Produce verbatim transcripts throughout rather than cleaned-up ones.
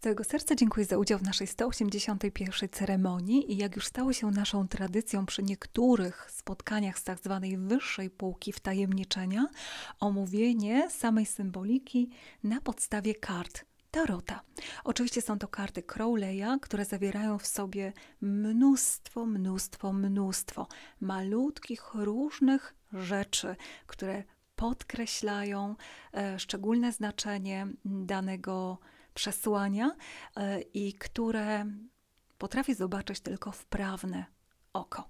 całego serca dziękuję za udział w naszej sto osiemdziesiątej pierwszej ceremonii i jak już stało się naszą tradycją przy niektórych spotkaniach z tak zwanej wyższej półki wtajemniczenia, omówienie samej symboliki na podstawie kart Tarota. Oczywiście są to karty Crowleya, które zawierają w sobie mnóstwo, mnóstwo, mnóstwo malutkich, różnych rzeczy, które podkreślają e, szczególne znaczenie danego przesłania e, i które potrafię zobaczyć tylko wprawne oko.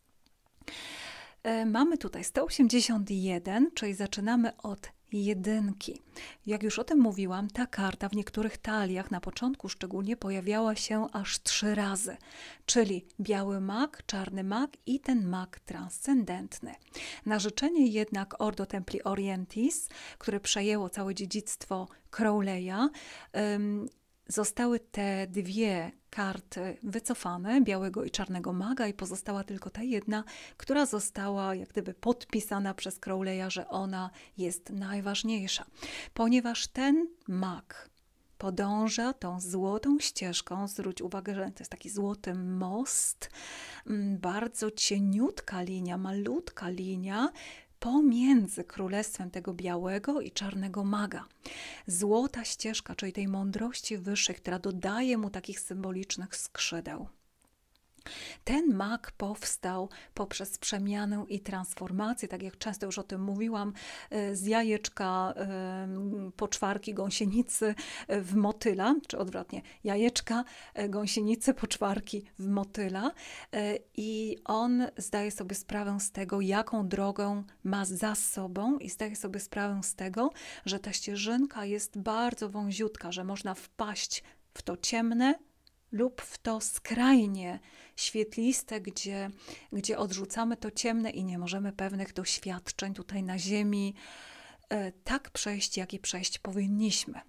E, mamy tutaj sto osiemdziesiąt jeden, czyli zaczynamy od jedynki. Jak już o tym mówiłam, ta karta w niektórych taliach na początku szczególnie pojawiała się aż trzy razy, czyli biały mag, czarny mag i ten mag transcendentny. Na życzenie jednak Ordo Templi Orientis, które przejęło całe dziedzictwo Crowleya, ym, zostały te dwie karty wycofane, białego i czarnego maga, i pozostała tylko ta jedna, która została jak gdyby podpisana przez Crowleya, że ona jest najważniejsza. Ponieważ ten mag podąża tą złotą ścieżką, zwróć uwagę, że to jest taki złoty most, bardzo cieniutka linia, malutka linia, pomiędzy królestwem tego białego i czarnego maga. Złota ścieżka, czyli tej mądrości wyższej, która dodaje mu takich symbolicznych skrzydeł. Ten mag powstał poprzez przemianę i transformację, tak jak często już o tym mówiłam, z jajeczka poczwarki gąsienicy w motyla, czy odwrotnie, jajeczka gąsienicy poczwarki w motyla, i on zdaje sobie sprawę z tego, jaką drogę ma za sobą, i zdaje sobie sprawę z tego, że ta ścieżynka jest bardzo wąziutka, że można wpaść w to ciemne lub w to skrajnie świetliste, gdzie, gdzie odrzucamy to ciemne i nie możemy pewnych doświadczeń tutaj na ziemi e, tak przejść, jak i przejść powinniśmy.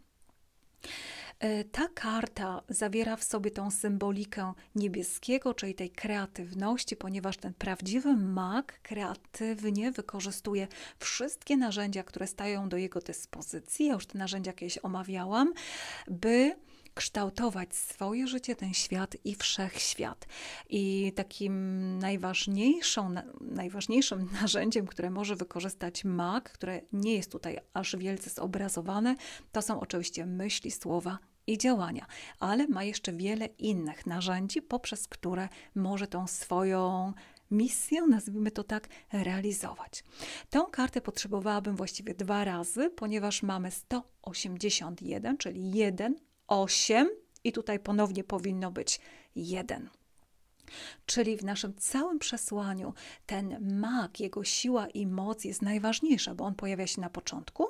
E, ta karta zawiera w sobie tą symbolikę niebieskiego, czyli tej kreatywności, ponieważ ten prawdziwy mag kreatywnie wykorzystuje wszystkie narzędzia, które stają do jego dyspozycji. Ja już te narzędzia kiedyś omawiałam, by kształtować swoje życie, ten świat i wszechświat. I takim najważniejszą, najważniejszym narzędziem, które może wykorzystać mag, które nie jest tutaj aż wielce zobrazowane, to są oczywiście myśli, słowa i działania, ale ma jeszcze wiele innych narzędzi, poprzez które może tą swoją misję, nazwijmy to tak, realizować. Tą kartę potrzebowałabym właściwie dwa razy, ponieważ mamy sto osiemdziesiąt jeden, czyli jeden, osiem i tutaj ponownie powinno być jeden. Czyli w naszym całym przesłaniu ten mag, jego siła i moc jest najważniejsza, bo on pojawia się na początku,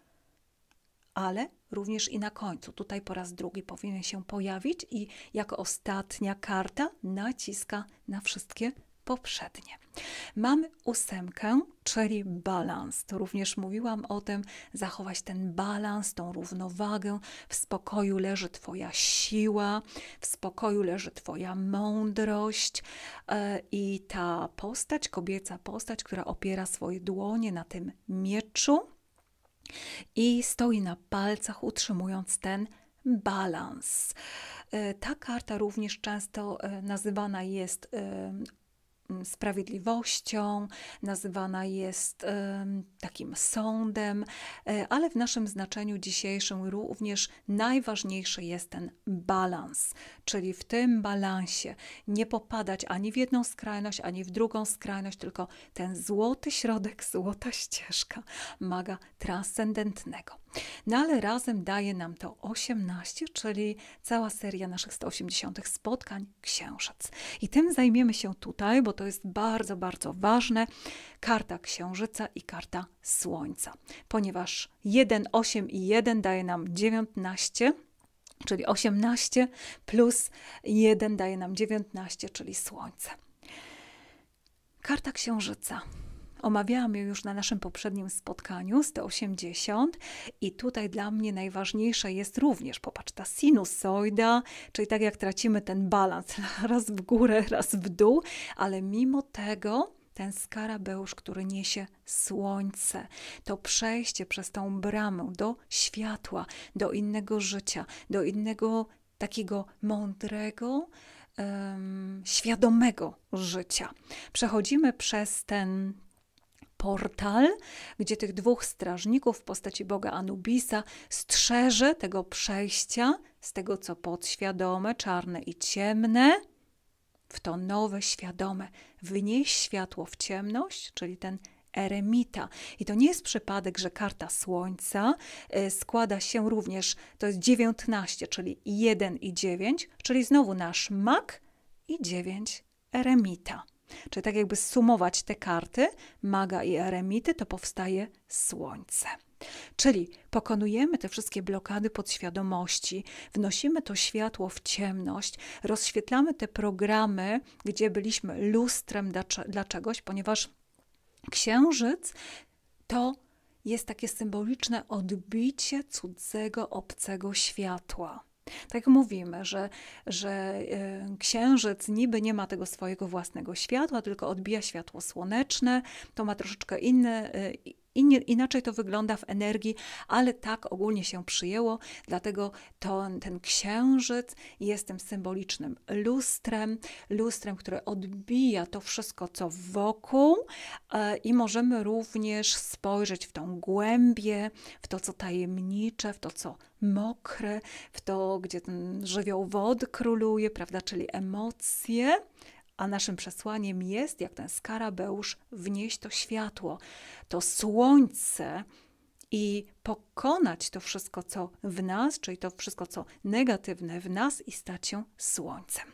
ale również i na końcu. Tutaj po raz drugi powinien się pojawić i jako ostatnia karta naciska na wszystkie poprzednie. Mamy ósemkę, czyli balans. To również mówiłam o tym, zachować ten balans, tą równowagę. W spokoju leży Twoja siła, w spokoju leży Twoja mądrość i ta postać, kobieca postać, która opiera swoje dłonie na tym mieczu i stoi na palcach, utrzymując ten balans. Ta karta również często nazywana jest sprawiedliwością, nazywana jest e, takim sądem, e, ale w naszym znaczeniu dzisiejszym również najważniejszy jest ten balans, czyli w tym balansie nie popadać ani w jedną skrajność, ani w drugą skrajność, tylko ten złoty środek, złota ścieżka maga transcendentnego. No ale razem daje nam to osiemnaście, czyli cała seria naszych sto osiemdziesiąt spotkań Księżyc. I tym zajmiemy się tutaj, bo to jest bardzo, bardzo ważne. Karta Księżyca i karta Słońca. Ponieważ jeden, osiem i jeden daje nam dziewiętnaście, czyli osiemnaście plus jeden daje nam dziewiętnaście, czyli Słońce. Karta Księżyca. Omawiałam ją już na naszym poprzednim spotkaniu, sto osiemdziesiąt, i tutaj dla mnie najważniejsza jest również, popatrz, ta sinusoida, czyli tak jak tracimy ten balans, raz w górę, raz w dół, ale mimo tego ten skarabeusz, który niesie słońce, to przejście przez tą bramę do światła, do innego życia, do innego takiego mądrego, um, świadomego życia. Przechodzimy przez ten portal, gdzie tych dwóch strażników w postaci boga Anubisa strzeże tego przejścia z tego, co podświadome, czarne i ciemne, w to nowe, świadome. Wnieś światło w ciemność, czyli ten eremita. I to nie jest przypadek, że karta Słońca y, składa się również, to jest dziewiętnaście, czyli jeden i dziewięć, czyli znowu nasz mag i dziewięć eremita. Czyli tak jakby sumować te karty, maga i eremity, to powstaje Słońce. Czyli pokonujemy te wszystkie blokady podświadomości, wnosimy to światło w ciemność, rozświetlamy te programy, gdzie byliśmy lustrem dla, dla czegoś, ponieważ księżyc to jest takie symboliczne odbicie cudzego, obcego światła. Tak mówimy, że, że y, księżyc niby nie ma tego swojego własnego światła, tylko odbija światło słoneczne, to ma troszeczkę inne, y, innie, inaczej to wygląda w energii, ale tak ogólnie się przyjęło, dlatego to, ten księżyc jest tym symbolicznym lustrem, lustrem, które odbija to wszystko, co wokół y, i możemy również spojrzeć w tą głębię, w to, co tajemnicze, w to, co mokre, w to, gdzie ten żywioł wody króluje, prawda, czyli emocje, a naszym przesłaniem jest, jak ten skarabeusz, wnieść to światło, to słońce i pokonać to wszystko, co w nas, czyli to wszystko, co negatywne w nas i stać się słońcem.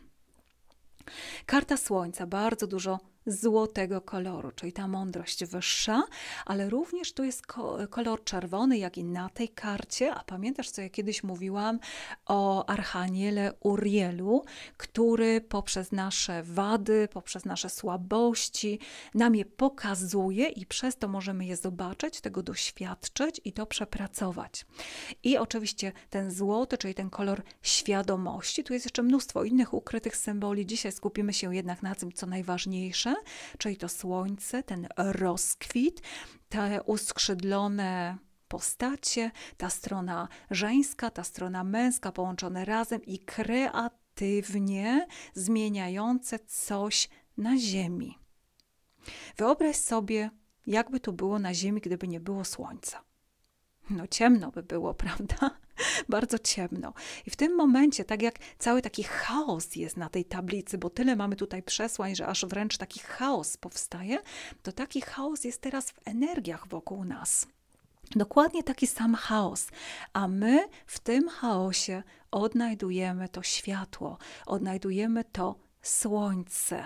Karta Słońca, bardzo dużo złotego koloru, czyli ta mądrość wyższa, ale również tu jest kolor czerwony, jak i na tej karcie. A pamiętasz, co ja kiedyś mówiłam o Archaniele Urielu, który poprzez nasze wady, poprzez nasze słabości nam je pokazuje i przez to możemy je zobaczyć, tego doświadczyć i to przepracować. I oczywiście ten złoty, czyli ten kolor świadomości. Tu jest jeszcze mnóstwo innych ukrytych symboli. Dzisiaj skupimy się jednak na tym, co najważniejsze, czyli to słońce, ten rozkwit, te uskrzydlone postacie, ta strona żeńska, ta strona męska połączone razem i kreatywnie zmieniające coś na ziemi. Wyobraź sobie, jakby to było na ziemi, gdyby nie było słońca. No ciemno by było, prawda? Bardzo ciemno. I w tym momencie, tak jak cały taki chaos jest na tej tablicy, bo tyle mamy tutaj przesłań, że aż wręcz taki chaos powstaje, to taki chaos jest teraz w energiach wokół nas. Dokładnie taki sam chaos, a my w tym chaosie odnajdujemy to światło, odnajdujemy to słońce.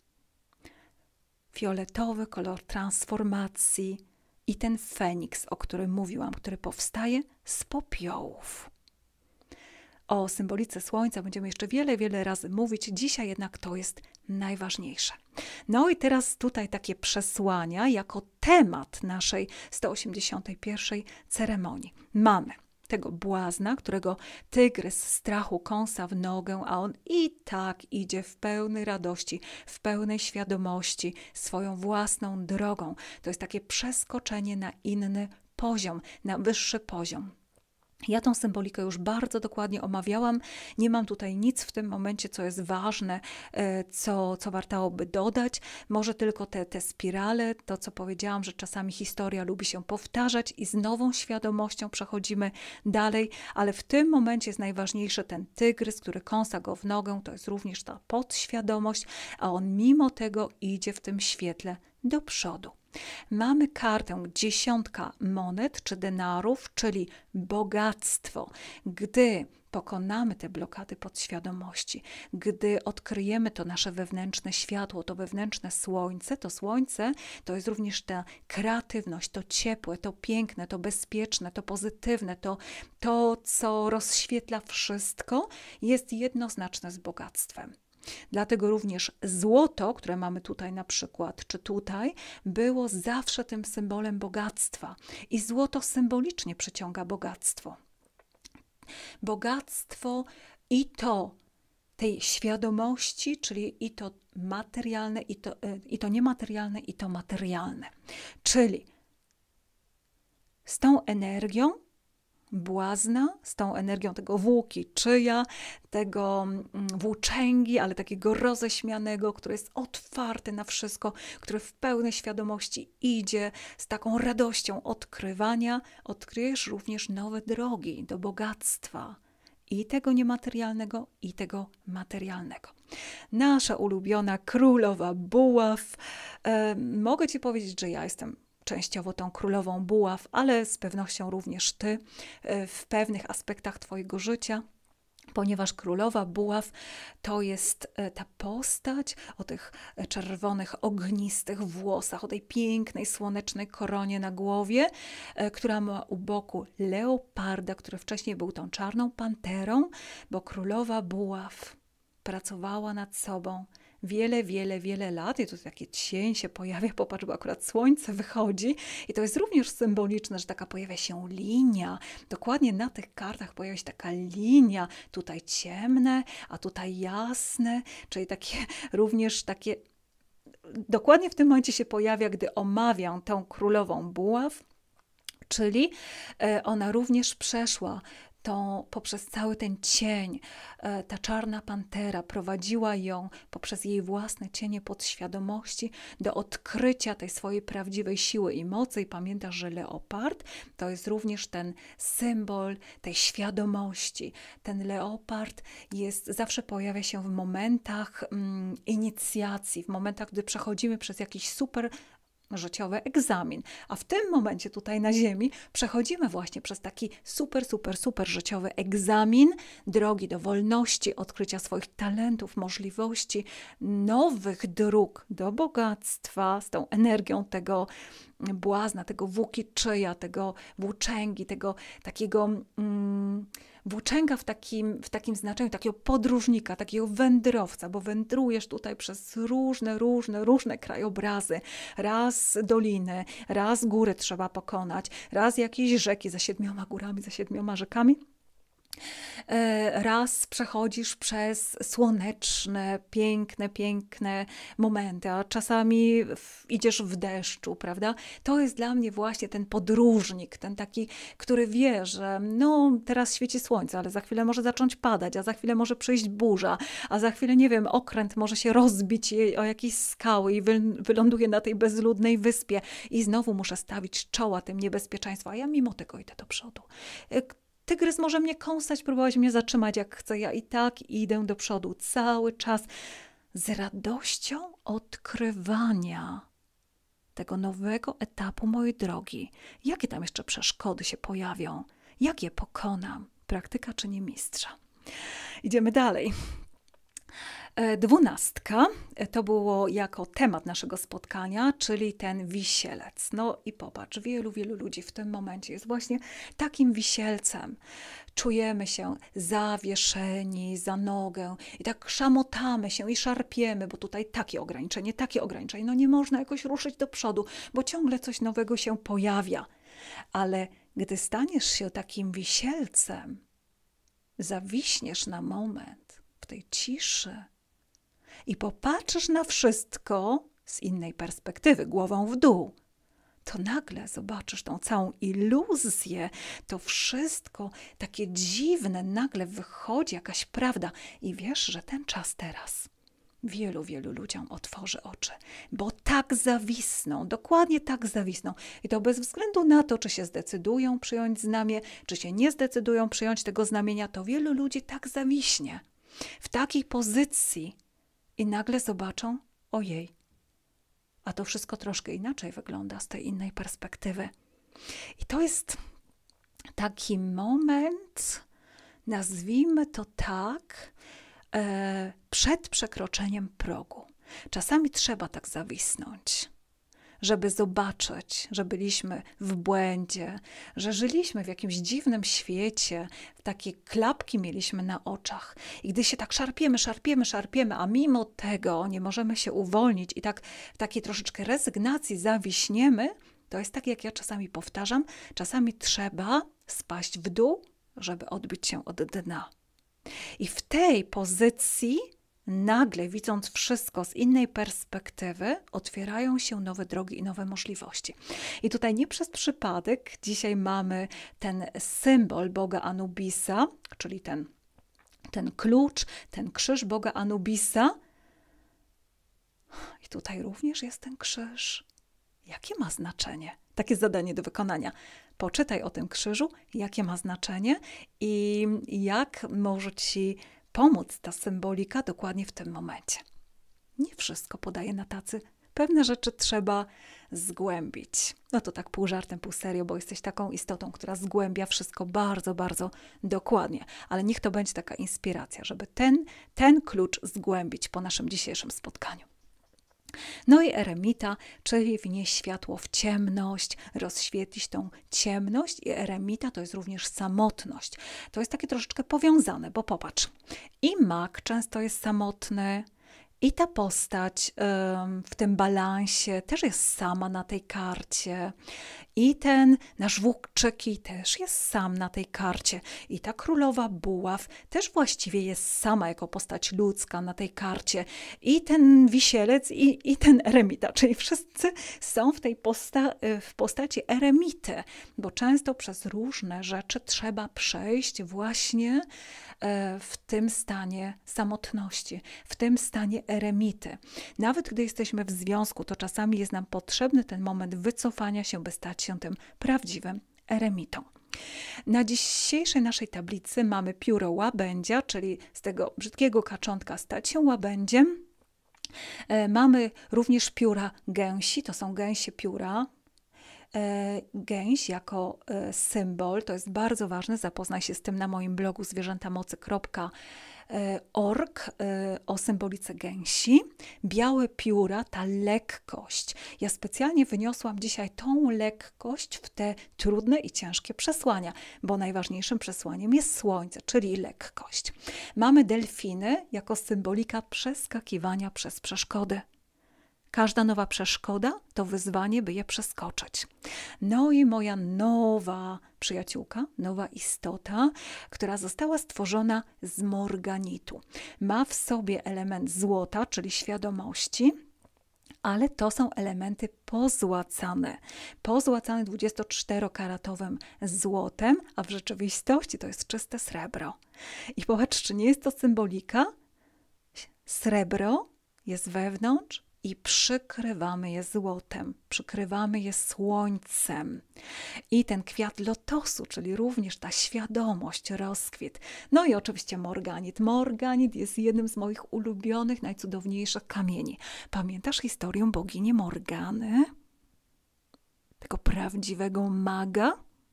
Fioletowy kolor transformacji i ten Feniks, o którym mówiłam, który powstaje z popiołów. O symbolice słońca będziemy jeszcze wiele, wiele razy mówić. Dzisiaj jednak to jest najważniejsze. No i teraz tutaj takie przesłania jako temat naszej sto osiemdziesiątej pierwszej ceremonii. Mamy tego błazna, którego tygrys strachu kąsa w nogę, a on i tak idzie w pełnej radości, w pełnej świadomości, swoją własną drogą. To jest takie przeskoczenie na inny poziom, na wyższy poziom. Ja tą symbolikę już bardzo dokładnie omawiałam. Nie mam tutaj nic w tym momencie, co jest ważne, co, co wartałoby dodać. Może tylko te, te spirale, to co powiedziałam, że czasami historia lubi się powtarzać i z nową świadomością przechodzimy dalej, ale w tym momencie jest najważniejszy ten tygrys, który kąsa go w nogę, to jest również ta podświadomość, a on mimo tego idzie w tym świetle do przodu. Mamy kartę dziesiątka monet czy denarów, czyli bogactwo. Gdy pokonamy te blokady podświadomości, gdy odkryjemy to nasze wewnętrzne światło, to wewnętrzne słońce, to słońce to jest również ta kreatywność, to ciepłe, to piękne, to bezpieczne, to pozytywne, to, to co rozświetla wszystko, jest jednoznaczne z bogactwem. Dlatego również złoto, które mamy tutaj na przykład, czy tutaj, było zawsze tym symbolem bogactwa. I złoto symbolicznie przyciąga bogactwo. Bogactwo i to tej świadomości, czyli i to materialne, i to, i to niematerialne, i to materialne. Czyli z tą energią błazna z tą energią tego włóki czyja, tego mm, włóczęgi, ale takiego roześmianego, który jest otwarty na wszystko, który w pełnej świadomości idzie z taką radością odkrywania. Odkryjesz również nowe drogi do bogactwa i tego niematerialnego, i tego materialnego. Nasza ulubiona królowa buław. E, mogę Ci powiedzieć, że ja jestem częściowo tą królową buław, ale z pewnością również Ty w pewnych aspektach Twojego życia, ponieważ królowa buław to jest ta postać o tych czerwonych, ognistych włosach, o tej pięknej, słonecznej koronie na głowie, która ma u boku leoparda, który wcześniej był tą czarną panterą, bo królowa buław pracowała nad sobą wiele, wiele, wiele lat i tu taki cień się pojawia, popatrz, bo akurat słońce wychodzi i to jest również symboliczne, że taka pojawia się linia. Dokładnie na tych kartach pojawia się taka linia, tutaj ciemne, a tutaj jasne, czyli takie również takie, dokładnie w tym momencie się pojawia, gdy omawiam tą królową buław, czyli ona również przeszła to poprzez cały ten cień, ta czarna pantera prowadziła ją poprzez jej własne cienie podświadomości do odkrycia tej swojej prawdziwej siły i mocy. I pamiętasz, że leopard to jest również ten symbol tej świadomości. Ten leopard jest, zawsze pojawia się w momentach mm, inicjacji, w momentach, gdy przechodzimy przez jakiś super życiowy egzamin. A w tym momencie tutaj na Ziemi przechodzimy właśnie przez taki super, super, super życiowy egzamin, drogi do wolności, odkrycia swoich talentów, możliwości, nowych dróg do bogactwa z tą energią tego błazna, tego włókiczyja, tego włóczęgi, tego takiego mm, włóczęga w takim, w takim znaczeniu, takiego podróżnika, takiego wędrowca, bo wędrujesz tutaj przez różne, różne, różne krajobrazy. Raz doliny, raz góry trzeba pokonać, raz jakieś rzeki za siedmioma górami, za siedmioma rzekami. Raz przechodzisz przez słoneczne, piękne, piękne momenty, a czasami w, idziesz w deszczu, prawda? To jest dla mnie właśnie ten podróżnik, ten taki, który wie, że no teraz świeci słońce, ale za chwilę może zacząć padać, a za chwilę może przyjść burza, a za chwilę, nie wiem, okręt może się rozbić o jakieś skały i wy, wyląduje na tej bezludnej wyspie i znowu muszę stawić czoła tym niebezpieczeństwu, a ja mimo tego idę do przodu. Tygrys może mnie kąsać, próbować mnie zatrzymać jak chce. Ja i tak idę do przodu cały czas z radością odkrywania tego nowego etapu mojej drogi. Jakie tam jeszcze przeszkody się pojawią? Jak je pokonam? Praktyka czyni mistrza. Idziemy dalej. Dwunastka to było jako temat naszego spotkania, czyli ten wisielec. No i popatrz, wielu, wielu ludzi w tym momencie jest właśnie takim wisielcem. Czujemy się zawieszeni za nogę i tak szamotamy się i szarpiemy, bo tutaj takie ograniczenie, takie ograniczenie. No nie można jakoś ruszyć do przodu, bo ciągle coś nowego się pojawia. Ale gdy staniesz się takim wisielcem, zawiśniesz na moment w tej ciszy, i popatrzysz na wszystko z innej perspektywy, głową w dół, to nagle zobaczysz tą całą iluzję, to wszystko takie dziwne, nagle wychodzi jakaś prawda i wiesz, że ten czas teraz wielu, wielu ludziom otworzy oczy, bo tak zawisną, dokładnie tak zawisną. I to bez względu na to, czy się zdecydują przyjąć znamię, czy się nie zdecydują przyjąć tego znamienia, to wielu ludzi tak zawiśnie w takiej pozycji, i nagle zobaczą, ojej, a to wszystko troszkę inaczej wygląda z tej innej perspektywy. I to jest taki moment, nazwijmy to tak, e, przed przekroczeniem progu. Czasami trzeba tak zawisnąć, żeby zobaczyć, że byliśmy w błędzie, że żyliśmy w jakimś dziwnym świecie, takie klapki mieliśmy na oczach. I gdy się tak szarpiemy, szarpiemy, szarpiemy, a mimo tego nie możemy się uwolnić i tak w takiej troszeczkę rezygnacji zawiśniemy, to jest tak, jak ja czasami powtarzam, czasami trzeba spaść w dół, żeby odbić się od dna. I w tej pozycji nagle, widząc wszystko z innej perspektywy, otwierają się nowe drogi i nowe możliwości. I tutaj nie przez przypadek dzisiaj mamy ten symbol boga Anubisa, czyli ten, ten klucz, ten krzyż boga Anubisa. I tutaj również jest ten krzyż. Jakie ma znaczenie? Takie zadanie do wykonania. Poczytaj o tym krzyżu, jakie ma znaczenie i jak może ci pomóc ta symbolika dokładnie w tym momencie. Nie wszystko podaję na tacy. Pewne rzeczy trzeba zgłębić. No to tak pół żartem, pół serio, bo jesteś taką istotą, która zgłębia wszystko bardzo, bardzo dokładnie. Ale niech to będzie taka inspiracja, żeby ten, ten klucz zgłębić po naszym dzisiejszym spotkaniu. No i eremita, czyli wnieść światło w ciemność, rozświetlić tą ciemność i eremita to jest również samotność. To jest takie troszeczkę powiązane, bo popatrz, i mag często jest samotny, i ta postać ym, w tym balansie też jest sama na tej karcie. I ten nasz Włókczyki też jest sam na tej karcie. I ta królowa buław też właściwie jest sama jako postać ludzka na tej karcie. I ten wisielec i, i ten eremita, czyli wszyscy są w tej posta w postaci eremity, bo często przez różne rzeczy trzeba przejść właśnie w tym stanie samotności, w tym stanie eremity. Nawet gdy jesteśmy w związku, to czasami jest nam potrzebny ten moment wycofania się, by stać się tym prawdziwym eremitą. Na dzisiejszej naszej tablicy mamy pióro łabędzia, czyli z tego brzydkiego kaczątka stać się łabędziem. E, mamy również pióra gęsi, to są gęsie pióra. E, gęś jako e, symbol, to jest bardzo ważne, zapoznaj się z tym na moim blogu zwierzętamocy kropka org o symbolice gęsi. Białe pióra, ta lekkość. Ja specjalnie wyniosłam dzisiaj tą lekkość w te trudne i ciężkie przesłania, bo najważniejszym przesłaniem jest słońce, czyli lekkość. Mamy delfiny jako symbolika przeskakiwania przez przeszkody. Każda nowa przeszkoda to wyzwanie, by je przeskoczyć. No i moja nowa przyjaciółka, nowa istota, która została stworzona z morganitu. Ma w sobie element złota, czyli świadomości, ale to są elementy pozłacane. Pozłacane dwudziestoczterokaratowym złotem, a w rzeczywistości to jest czyste srebro. I popatrz, czy nie jest to symbolika? Srebro jest wewnątrz, i przykrywamy je złotem, przykrywamy je słońcem. I ten kwiat lotosu, czyli również ta świadomość, rozkwit. No i oczywiście morganit. Morganit jest jednym z moich ulubionych, najcudowniejszych kamieni. Pamiętasz historię bogini Morgany? Tego prawdziwego maga?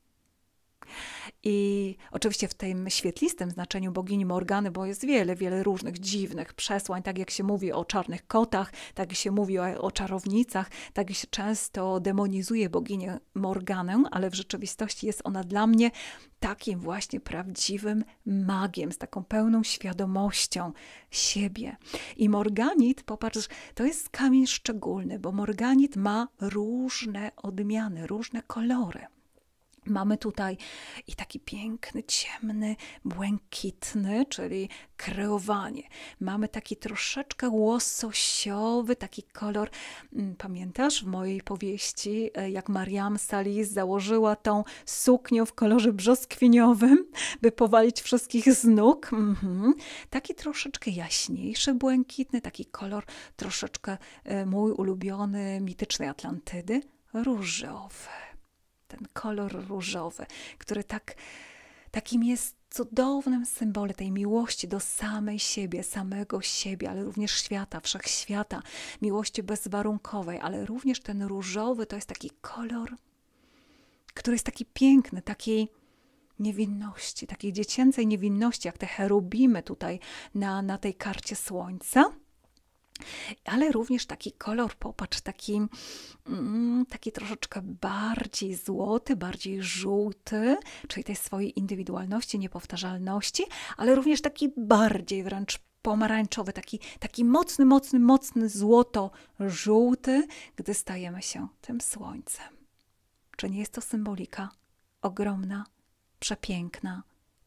I oczywiście w tym świetlistym znaczeniu bogini Morgany, bo jest wiele, wiele różnych dziwnych przesłań, tak jak się mówi o czarnych kotach, tak jak się mówi o, o czarownicach, tak jak się często demonizuje boginię Morganę, ale w rzeczywistości jest ona dla mnie takim właśnie prawdziwym magiem, z taką pełną świadomością siebie. I morganit, popatrz, to jest kamień szczególny, bo morganit ma różne odmiany, różne kolory. Mamy tutaj i taki piękny, ciemny, błękitny, czyli kreowanie. Mamy taki troszeczkę łososiowy, taki kolor. Pamiętasz w mojej powieści, jak Mariam Salis założyła tą suknię w kolorze brzoskwiniowym, by powalić wszystkich z nóg? Mhm. Taki troszeczkę jaśniejszy, błękitny, taki kolor troszeczkę mój ulubiony, mitycznej Atlantydy, różowy. Ten kolor różowy, który tak, takim jest cudownym symbolem tej miłości do samej siebie, samego siebie, ale również świata, wszechświata, miłości bezwarunkowej, ale również ten różowy to jest taki kolor, który jest taki piękny, takiej niewinności, takiej dziecięcej niewinności, jak te cherubimy tutaj na, na tej karcie słońca. Ale również taki kolor, popatrz, taki, mm, taki troszeczkę bardziej złoty, bardziej żółty, czyli tej swojej indywidualności, niepowtarzalności, ale również taki bardziej wręcz pomarańczowy, taki, taki mocny, mocny, mocny złoto-żółty, gdy stajemy się tym słońcem. Czy nie jest to symbolika ogromna, przepiękna i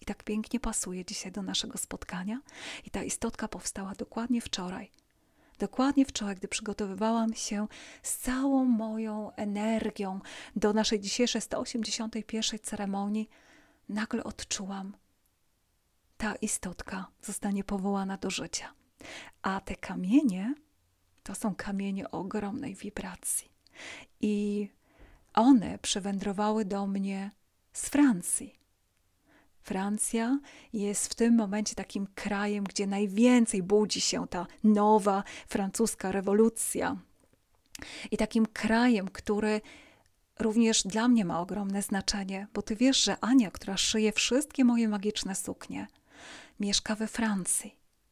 tak pięknie pasuje dzisiaj do naszego spotkania. I ta istotka powstała dokładnie wczoraj. Dokładnie wczoraj, gdy przygotowywałam się z całą moją energią do naszej dzisiejszej sto osiemdziesiątej pierwszej ceremonii, nagle odczułam, ta istotka zostanie powołana do życia. A te kamienie to są kamienie o ogromnej wibracji. I one przywędrowały do mnie z Francji. Francja jest w tym momencie takim krajem, gdzie najwięcej budzi się ta nowa francuska rewolucja. I takim krajem, który również dla mnie ma ogromne znaczenie, bo ty wiesz, że Ania, która szyje wszystkie moje magiczne suknie, mieszka we Francji.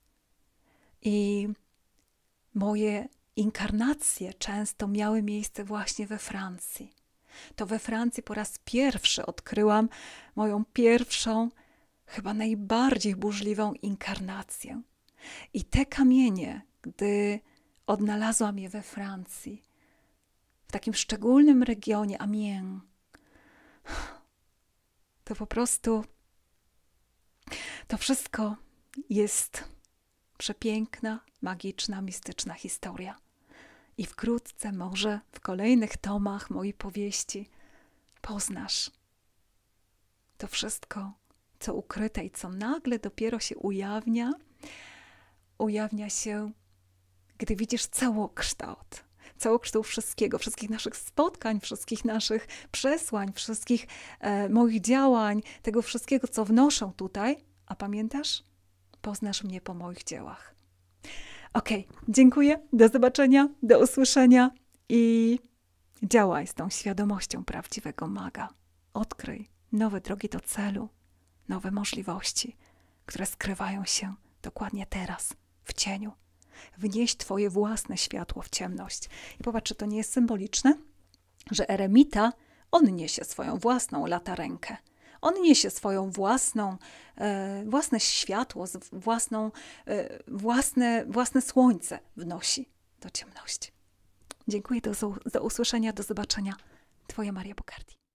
I moje inkarnacje często miały miejsce właśnie we Francji. To we Francji po raz pierwszy odkryłam moją pierwszą, chyba najbardziej burzliwą inkarnację. I te kamienie, gdy odnalazłam je we Francji, w takim szczególnym regionie Amiens, to po prostu to wszystko jest przepiękna, magiczna, mistyczna historia. I wkrótce, może w kolejnych tomach mojej powieści, poznasz to wszystko, co ukryte i co nagle dopiero się ujawnia, ujawnia się, gdy widzisz całokształt, całokształt wszystkiego, wszystkich naszych spotkań, wszystkich naszych przesłań, wszystkich e, moich działań, tego wszystkiego, co wnoszę tutaj. A pamiętasz? Poznasz mnie po moich dziełach. Okej, dziękuję, do zobaczenia, do usłyszenia i działaj z tą świadomością prawdziwego maga. Odkryj nowe drogi do celu, nowe możliwości, które skrywają się dokładnie teraz, w cieniu. Wnieś twoje własne światło w ciemność. I popatrz, czy to nie jest symboliczne, że eremita, on niesie swoją własną latarenkę. On niesie swoją własną, e, własne światło, własną, e, własne, własne słońce wnosi do ciemności. Dziękuję, do, do usłyszenia, do zobaczenia. Twoja Maria Bocardi.